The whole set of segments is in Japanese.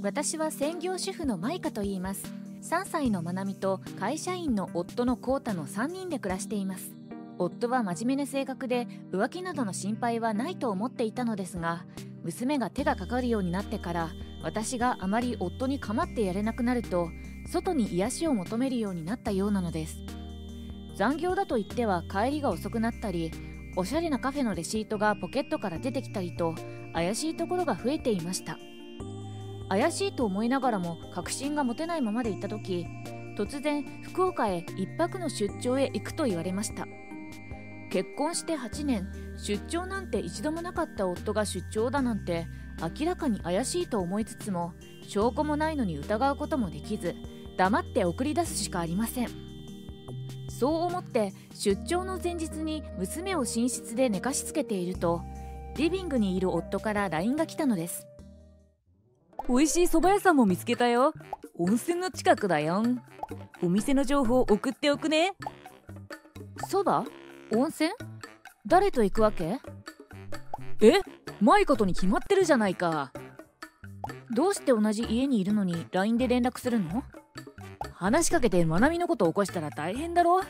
私は専業主婦のマイカと言います。3歳のまなみと会社員の夫のコウタの3人で暮らしています。夫は真面目な性格で浮気などの心配はないと思っていたのですが、娘が手がかかるようになってから私があまり夫に構ってやれなくなると外に癒しを求めるようになったようなのです。残業だと言っては帰りが遅くなったり、おしゃれなカフェのレシートがポケットから出てきたりと怪しいところが増えていました。怪しいと思いながらも確信が持てないままでいた時、突然福岡へ1泊の出張へ行くと言われました。結婚して8年、出張なんて一度もなかった夫が出張だなんて明らかに怪しいと思いつつも、証拠もないのに疑うこともできず、黙って送り出すしかありません。そう思って出張の前日に娘を寝室で寝かしつけていると、リビングにいる夫から LINE が来たのです。 美味しい蕎麦屋さんも見つけたよ。温泉の近くだよ。お店の情報送っておくね。 蕎麦？温泉？誰と行くわけ？ マイカとに決まってるじゃないか。 どうして同じ家にいるのに LINE で連絡するの？ 話しかけてまなみのこと起こしたら大変だろ。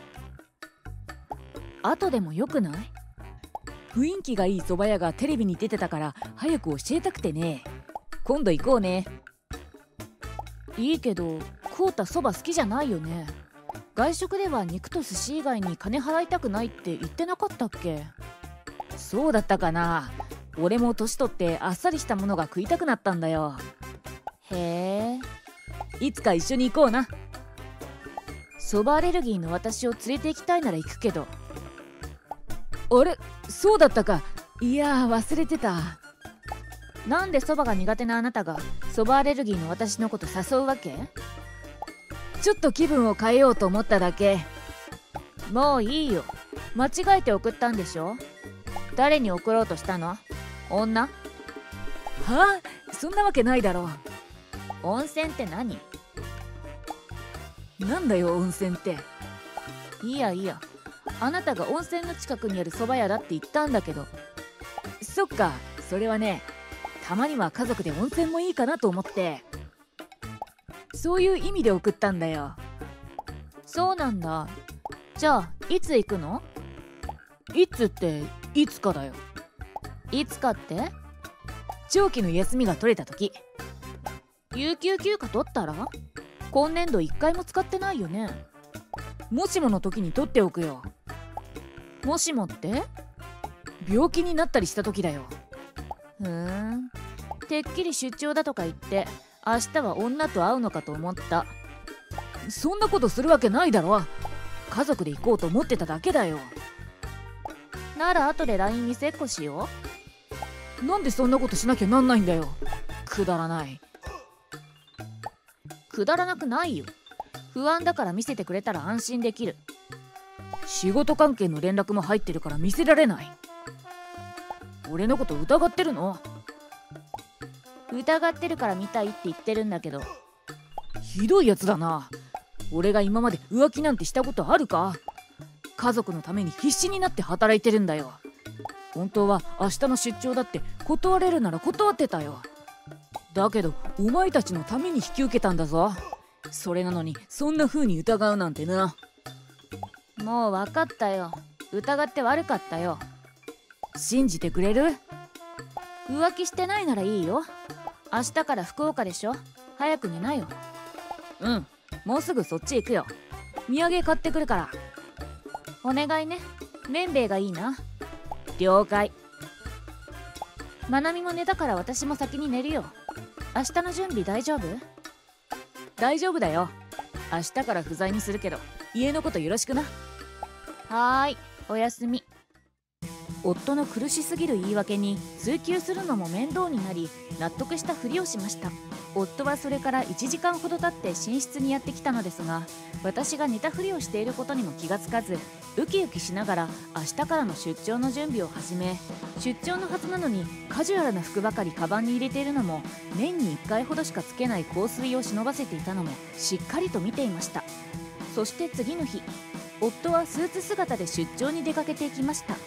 後でもよくない？ 雰囲気がいい蕎麦屋がテレビに出てたから早く教えたくてね。今度行こうね。 いいけど、コウタ蕎麦好きじゃないよね。外食では肉と寿司以外に金払いたくないって言ってなかったっけ？ そうだったかな。俺も年取ってあっさりしたものが食いたくなったんだよ。 へえ。 いつか一緒に行こうな。 蕎麦アレルギーの私を連れて行きたいなら行くけど。 あれ、そうだったか。いや忘れてた。 なんで蕎麦が苦手なあなたが蕎麦アレルギーの私のこと誘うわけ？ ちょっと気分を変えようと思っただけ。 もういいよ。間違えて送ったんでしょ？誰に送ろうとしたの？女？ はあ、そんなわけないだろう。 温泉って何？ なんだよ温泉って。 いいや、あなたが温泉の近くにある蕎麦屋だって言ったんだけど。 そっか、それはね、たまには家族で温泉もいいかなと思って、そういう意味で送ったんだよ。 そうなんだ。じゃあいつ行くの？ いつっていつかだよ。 いつかって？ 長期の休みが取れた時。 有給休暇取ったら？今年度1回も使ってないよね。 もしもの時に取っておくよ。 もしもって？ 病気になったりした時だよ。 てっきり出張だとか言って明日は女と会うのかと思った。 そんなことするわけないだろ。家族で行こうと思ってただけだよ。 なら後で LINE 見せっこしよう。なんでそんなことしなきゃなんないんだよ。くだらない。 くだらなくないよ。不安だから見せてくれたら安心できる。 仕事関係の連絡も入ってるから見せられない。俺のこと疑ってるの？ 疑ってるから見たいって言ってるんだけど。 ひどいやつだな。俺が今まで浮気なんてしたことあるか？家族のために必死になって働いてるんだよ。本当は明日の出張だって断れるなら断ってたよ。だけどお前たちのために引き受けたんだぞ。それなのにそんな風に疑うなんてな。 もう分かったよ。疑って悪かったよ。 信じてくれる？ 浮気してないならいいよ。明日から福岡でしょ。早く寝なよ。 うん、もうすぐそっち行くよ。土産買ってくるから。 お願いね。麺べいがいいな。 了解。 まなみも寝たから私も先に寝るよ。明日の準備大丈夫？ 大丈夫だよ。明日から不在にするけど家のことよろしくな。 はーい、おやすみ。 夫の苦しすぎる言い訳に追及するのも面倒になり、納得したふりをしました。夫はそれから1時間ほど経って寝室にやってきたのですが、私が寝たふりをしていることにも気がつかず、ウキウキしながら明日からの出張の準備を始め、出張のはずなのにカジュアルな服ばかりカバンに入れているのも、年に1回ほどしかつけない香水を忍ばせていたのもしっかりと見ていました。そして次の日、夫はスーツ姿で出張に出かけていきました。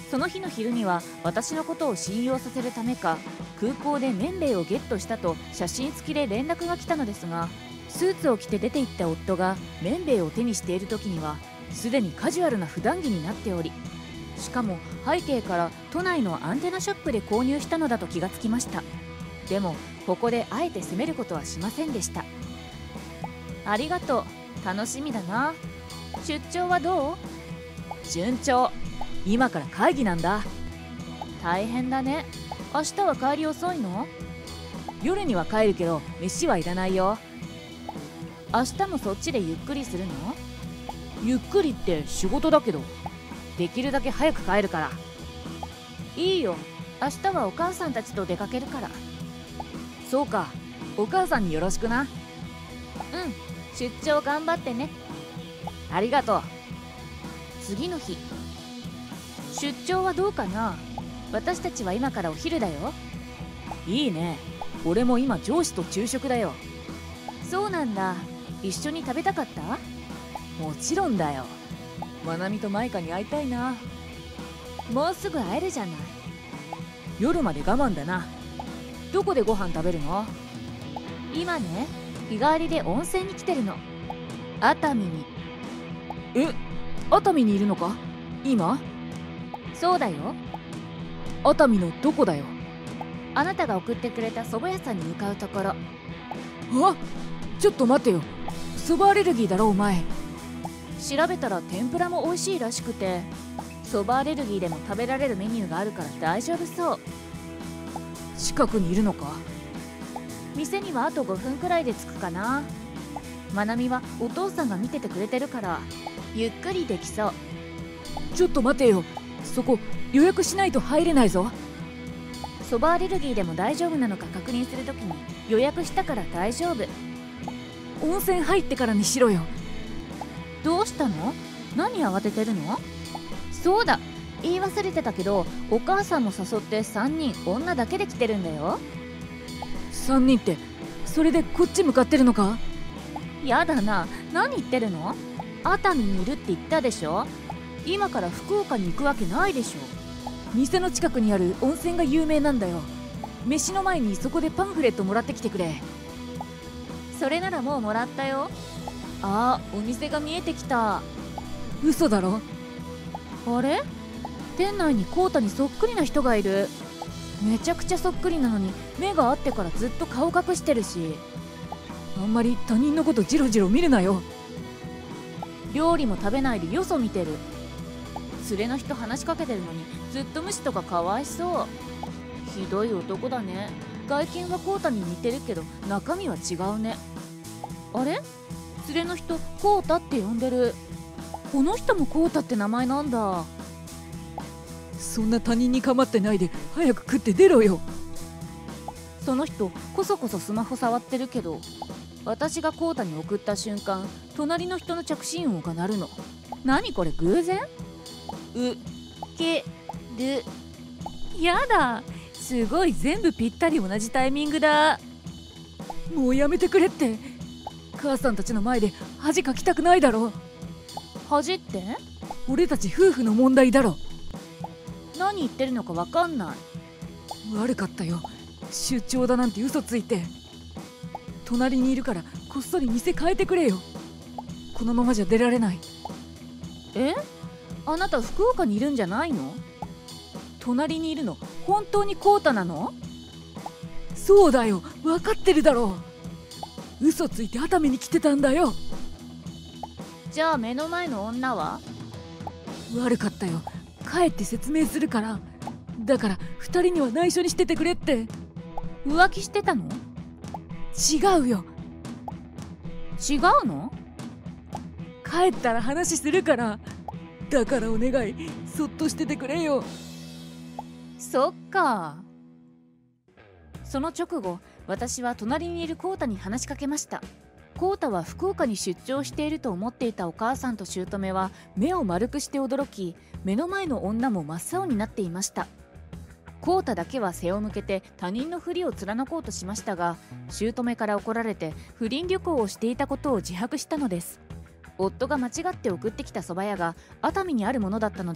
その日の昼には私のことを信用させるためか、空港で麺類をゲットしたと写真付きで連絡が来たのですが、スーツを着て出て行った夫が麺類を手にしている時にはすでにカジュアルな普段着になっており、しかも背景から都内のアンテナショップで購入したのだと気がつきました。でもここであえて責めることはしませんでした。ありがとう、楽しみだな。出張はどう？順調。今から会議なんだ。大変だね。明日は帰り遅いの？夜には帰るけど飯はいらないよ。明日もそっちでゆっくりするの？ゆっくりって仕事だけど、できるだけ早く帰るから。いいよ、明日はお母さんたちと出かけるから。そうか、お母さんによろしくな。うん、出張頑張ってね。ありがとう。次の日、出張はどうかな？私たちは今からお昼だよ。いいね。俺も今上司と昼食だよ。そうなんだ。一緒に食べたかった？もちろんだよ。まなみとマイカに会いたいな。もうすぐ会えるじゃない。夜まで我慢だな。どこでご飯食べるの？今ね、日帰りで温泉に来てるの。熱海に。え、熱海にいるのか？今？そうだよ。熱海のどこだよ？あなたが送ってくれた蕎麦屋さんに向かうところ。あ、ちょっと待ってよ。蕎麦アレルギーだろお前。調べたら天ぷらも美味しいらしくて、蕎麦アレルギーでも食べられるメニューがあるから大丈夫そう。近くにいるのか？店にはあと5分くらいで着くかな。まなみはお父さんが見ててくれてるからゆっくりできそう。ちょっと待てよ、そこ予約しないと入れないぞ。蕎麦アレルギーでも大丈夫なのか確認するときに予約したから大丈夫。温泉入ってからにしろよ。どうしたの？何慌ててるの？そうだ、言い忘れてたけど、お母さんも誘って3人女だけで来てるんだよ。3人って、それでこっち向かってるのか？やだな、何言ってるの？熱海にいるって言ったでしょ。今から福岡に行くわけないでしょ。店の近くにある温泉が有名なんだよ。飯の前にそこでパンフレットもらってきてくれ。それならもうもらったよ。あ、お店が見えてきた。嘘だろ？あれ？店内にコウタにそっくりな人がいる。めちゃくちゃそっくりなのに目が合ってからずっと顔隠してるし。あんまり他人のことジロジロ見るなよ。料理も食べないでよそ見てる。連れの人話しかけてるのにずっと無視とかかわいそう。ひどい男だね。外見はコウタに似てるけど中身は違うね。あれ？連れの人コウタって呼んでる。この人もコウタって名前なんだ。そんな他人に構ってないで早く食って出ろよ。その人こそこそスマホ触ってるけど、私がコウタに送った瞬間隣の人の着信音が鳴るの。何これ、偶然？ける。やだ、すごい、全部ぴったり同じタイミングだ。もうやめてくれって。母さんたちの前で恥かきたくないだろ。恥って？俺たち夫婦の問題だろ。何言ってるのか分かんない。悪かったよ、出張だなんて嘘ついて。隣にいるからこっそり店変えてくれよ。このままじゃ出られない。え？あなた福岡にいるんじゃないの？隣にいるの本当にコウタなの？そうだよ、分かってるだろう。嘘ついて熱海に来てたんだよ。じゃあ目の前の女は？悪かったよ、帰って説明するから。だから2人には内緒にしててくれって。浮気してたの？違うよ。違うの？帰ったら話するから。だからお願い、そっとしててくれよ。そっか。その直後、私は隣にいるコウタに話しかけました。コウタは福岡に出張していると思っていたお母さんと姑は目を丸くして驚き、目の前の女も真っ青になっていました。コウタだけは背を向けて他人のふりを貫こうとしましたが、姑から怒られて不倫旅行をしていたことを自白したのです。夫が間違って送ってきた蕎麦屋が熱海にあるものだったので、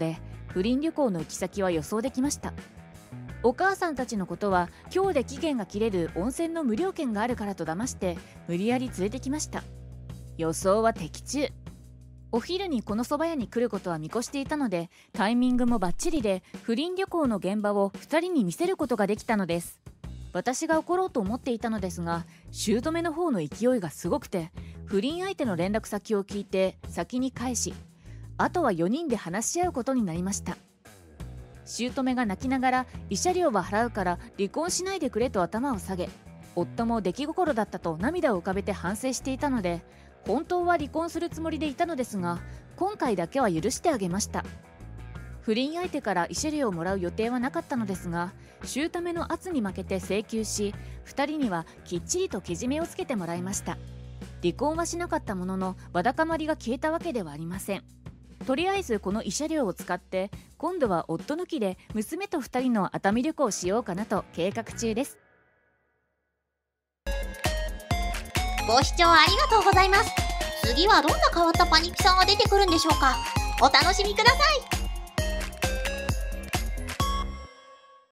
不倫旅行の行き先は予想できました。お母さんたちのことは今日で期限が切れる温泉の無料券があるからと騙して無理やり連れてきました。予想は的中。お昼にこの蕎麦屋に来ることは見越していたので、タイミングもバッチリで不倫旅行の現場を2人に見せることができたのです。私が怒ろうと思っていたのですが、姑の方の勢いがすごくて、不倫相手の連絡先を聞いて先に返し、あとは4人で話し合うことになりました。姑が泣きながら慰謝料は払うから離婚しないでくれと頭を下げ、夫も出来心だったと涙を浮かべて反省していたので、本当は離婚するつもりでいたのですが、今回だけは許してあげました。不倫相手から慰謝料をもらう予定はなかったのですが、姑の圧に負けて請求し、2人にはきっちりとけじめをつけてもらいました。離婚はしなかったものの、わだかまりが消えたわけではありません。とりあえずこの慰謝料を使って今度は夫抜きで娘と2人の熱海旅行をしようかなと計画中です。 ご視聴ありがとうございます。次はどんな変わったパニピさんが出てくるんでしょうか。お楽しみください。